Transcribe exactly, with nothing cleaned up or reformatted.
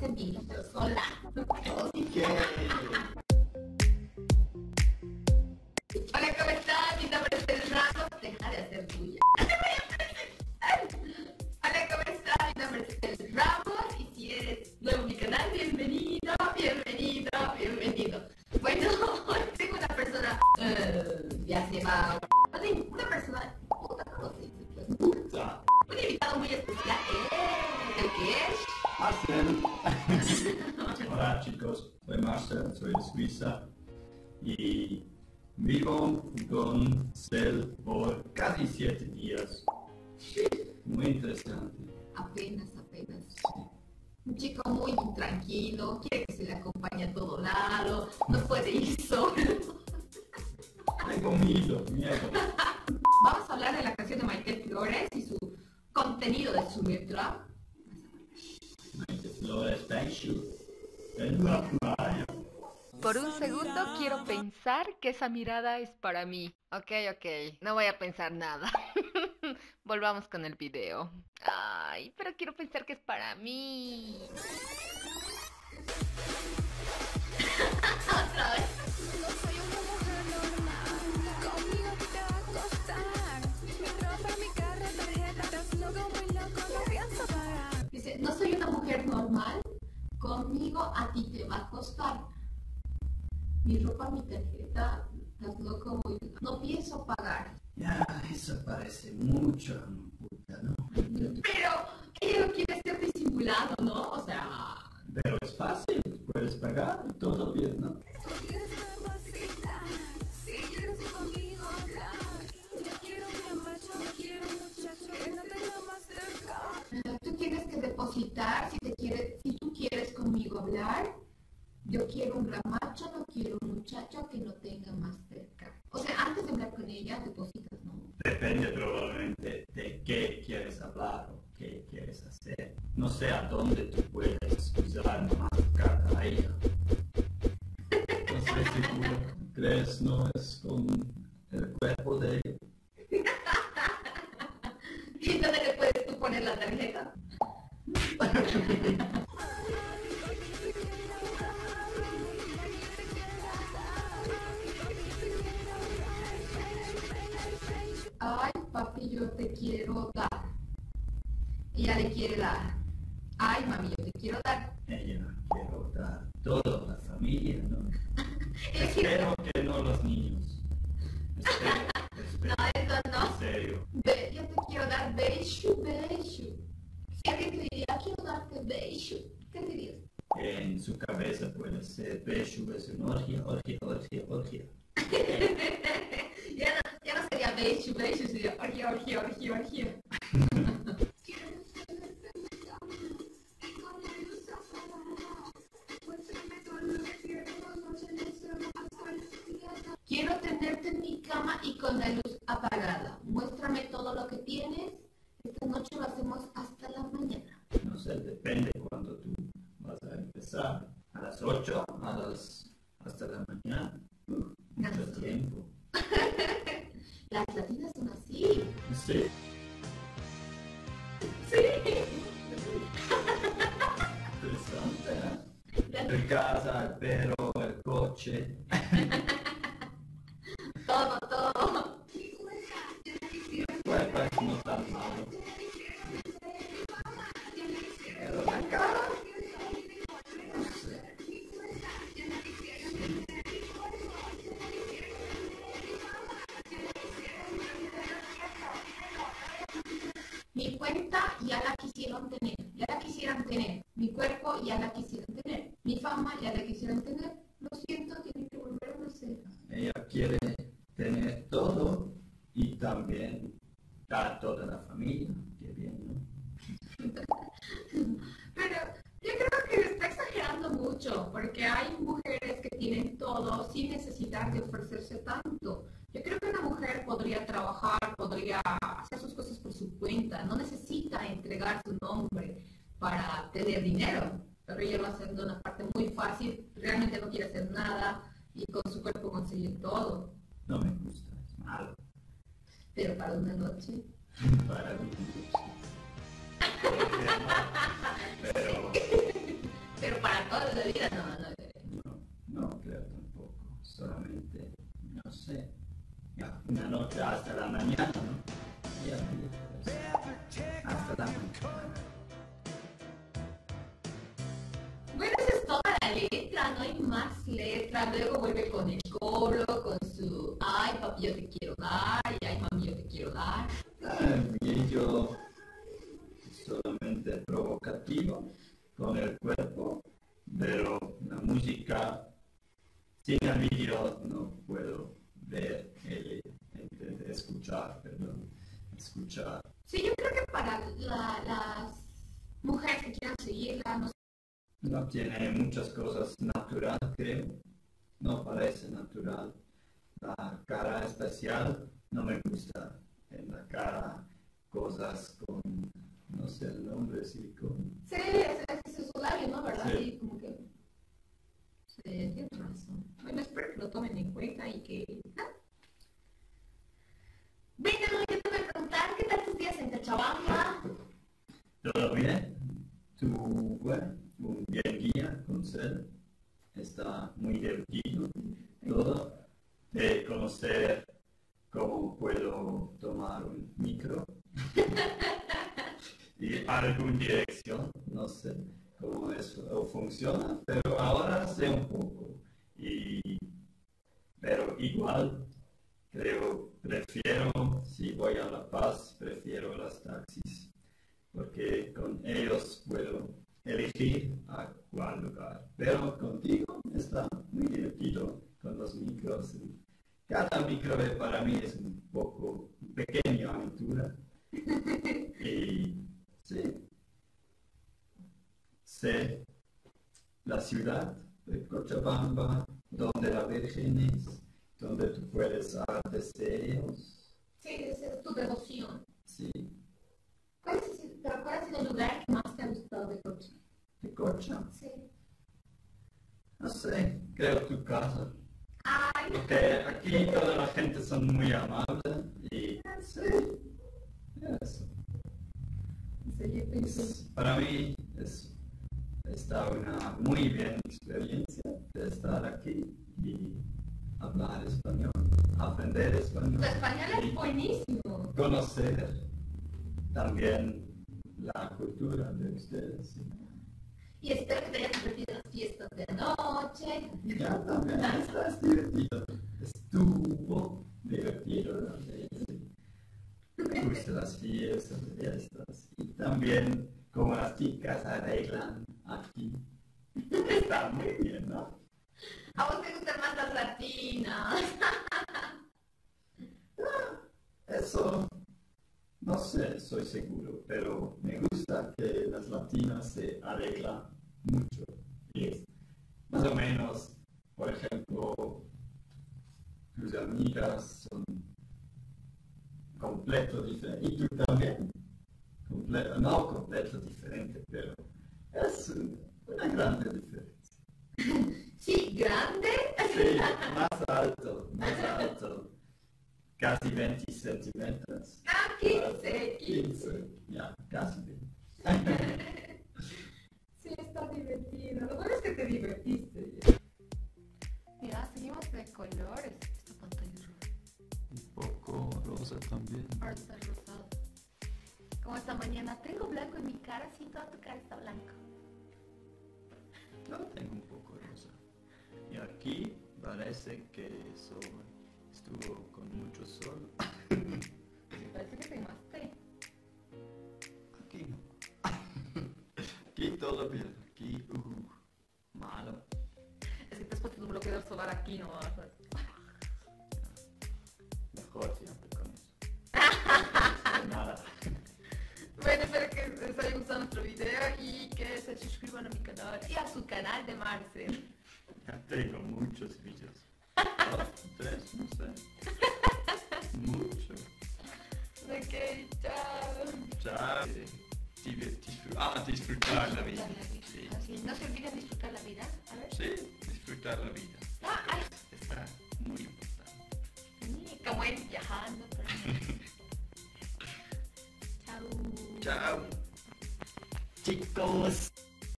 sentimientos. Hola. Okay. Hola, ¿cómo estás? Mi nombre es El Ramos. Deja de hacer tuya. Hola, ¿cómo estás? Mi nombre es El Ramos. Y si eres nuevo en mi canal, bienvenido, bienvenido, bienvenido. Bueno, hoy tengo una persona. Uh, ya se va. Una persona. Puta, ¿cómo se dice? Pues, Puta. un invitado muy especial. ¿El qué es? Marcel. Hola chicos, soy Marcel, soy de Suiza y vivo con Cel por casi siete días. Muy interesante. Apenas, apenas. Sí. Un chico muy tranquilo, quiere que se le acompañe a todo lado, no puede ir solo. Tengo miedo, miedo. Vamos a hablar de la canción de Maite Flores y su contenido de su letra. Maite Flores, thank you. En la playa. Por un segundo quiero pensar que esa mirada es para mí. Ok, ok, no voy a pensar nada. Volvamos con el video. Ay, pero quiero pensar que es para mí. Otra vez. No soy una mujer normal, conmigo tú te vas a acostar. Mi ropa, mi carro, tarjeta, estás loco, muy loco, no pienso pagar. Dice, no soy una mujer normal, conmigo a ti te va a costar. Mi ropa, mi tarjeta, estás loco, muy... no pienso pagar. Ya, eso parece mucho a mi puta, ¿no? Pero, ¿qué quiere ser disimulado, no? O sea... Pero es fácil, puedes pagar y todo bien, ¿no? Si quieres me vacilar, si quieres conmigo hablar. Yo quiero un macho, yo quiero un muchacho que no tenga más cerca. Tú tienes que depositar si te quieres, si tú quieres conmigo hablar. Yo quiero un gran macho, no quiero un muchacho que no tenga más cerca. O sea, antes de hablar con ella, depositas, ¿no? Depende probablemente de qué quieres hablar o qué quieres hacer. No sé a dónde tú puedes usar más carta a ella. No sé seguro. ¿Crees no es con el cuerpo de ella? ¿Y dónde le puedes tú poner la tarjeta? Ay, papi, yo te quiero dar. Ella le quiere dar. Ay, mami, yo te quiero dar. Ella quiero dar toda la familia, ¿no? Él quiere- Espero que no los niños. Espero, espero. No, eso no. En serio. Ve, yo te quiero dar beijo, beijo. Si alguien te diría, quiero darte beijo, ¿qué dirías? En su cabeza puede ser beso, es una orgia, orgia, orgia, orgia. Ya no, ya no sería beijo, beijo, sería orgia, orgia, orgia, orgia. Quiero tenerte en mi cama y con la luz apagada. Muéstrame todo lo que tienes. Esta noche lo hacemos hasta la mañana. No sé, depende cuando tú vas a empezar. A las ocho, a las, hasta la mañana. Uf, mucho tiempo. Las latinas son así. Sí. Sí. Interesante, ¿eh? El casa, el perro, el coche. Todo, todo. Bueno, pues no tan malo. Pero la cara. No sé. Mi cuenta ya la quisieron tener, ya la quisieran tener. Mi cuerpo ya la quisieran tener. Mi fama ya la quisieran tener. Lo siento, tienen que volver a nacer. Ella quiere tener todo y también dar toda la familia. Qué bien, ¿no? Pero yo creo que está exagerando mucho, porque hay mujeres que tienen todo sin necesitar de ofrecerse tanto. Yo creo que una mujer podría trabajar, podría hacer sus cosas por su cuenta, no necesita entregar su nombre para tener dinero, pero ella lo hace de una parte muy fácil, realmente no quiere hacer nada y con su cuerpo conseguir todo. No me gusta, es malo. Pero para una noche... Para mí. Pero toda la vida no, no creo. No, no creo tampoco. Solamente, no sé, ya, una noche hasta la mañana, ¿no? Ya, pues, hasta la mañana. Bueno, esa es toda la letra, no hay más letra. Luego vuelve con el coro, con su ay papi yo te quiero dar, y ay mami yo te quiero dar. El video solamente provocativo con el cuerpo, pero la música sin el video no puedo ver, el, el- escuchar, perdón, escuchar. Sí, yo creo que para la- las mujeres que quieran seguirla, no sé. No tiene muchas cosas natural, creo. No parece natural. La cara especial no me gusta. En la cara cosas con, no sé el nombre, sí, con... Sí, es, es su labio, ¿no? ¿Verdad? Sí. Sí, como que... Sí, tienes razón. Bueno, espero que lo tomen en cuenta y que... ¿no? Venga, no, yo te voy a preguntar, ¿qué tal tus días en Cochabamba? ¿Todo bien? Tuve un bien guía con Cel. Está muy divertido todo. De conocer cómo puedo tomar un micro y alguna dirección, no sé cómo eso funciona, pero ahora sé un poco. Y, pero igual creo, prefiero, si voy a La Paz, prefiero las taxis, porque con ellos puedo elegir a cuál lugar. Pero contigo está muy divertido con los micros. Cada micro para mí es un poco pequeña aventura. Y sí, sé la ciudad de Cochabamba, donde la Virgen es, donde tú puedes dar deseos. Sí, esa es tu devoción. Sí, ¿Cuál es, el- pero cuál ha sido el lugar que más te ha gustado de Cocha? de Cocha. Sí. No sé, creo tu casa. Ay, Porque aquí toda la gente son muy amables y sí, eso. sí, yo pienso. Es- para mí es, está una muy bien experiencia de estar aquí y hablar español, aprender español. Tu español es y buenísimo. conocer también la cultura de ustedes. Y espero que te hayas divertido en las fiestas de anoche. Ya también está es divertido. Estuvo divertido también. Sí. Me gustan las fiestas, fiestas. Y también como las chicas arreglan aquí. Está muy bien, ¿no? A vos te gustan más las latinas. Eso, no sé, soy seguro, pero me gusta que las latinas se arreglan mucho. Y es más o menos, por ejemplo, tus amigas son completo diferentes. Y tú también. Completo, no completo diferente, pero es un- una grande diferencia. Sí, grande. Sí, más alto, más alto. Casi veinte centímetros. Ah, quince, quince, ya, casi veinte. Sí, está divertido. Lo bueno es que te divertiste. Mira, seguimos de colores. Esta pantalla es rosa. Un poco rosa también. Ahora está rosado. Como esta mañana, tengo blanco en mi cara, sí, toda tu cara está blanca. Yo tengo un poco rosa. Y aquí parece que eso estuvo con mucho sol. Parece que te quemaste. Aquí no. Aquí todo bien. Aquí, uh, malo. Es que te has puesto tu bloqueador solar aquí, ¿no? Mejor siempre con eso. Nada. Bueno, espero que les haya gustado nuestro video y que se suscriban a mi canal y a su canal de Marcel. Ya tengo muchos vídeos. Dos, tres, no sé. Mucho. Ok, chao. Chao. Disfrutar, ah, disfrutar la vida. Sí. Así, no se olviden disfrutar la vida. A ver. Sí, disfrutar la vida. Ah, ay. Está muy importante. Sí, como es viajando. Pero... Chao. Chao. Chicos.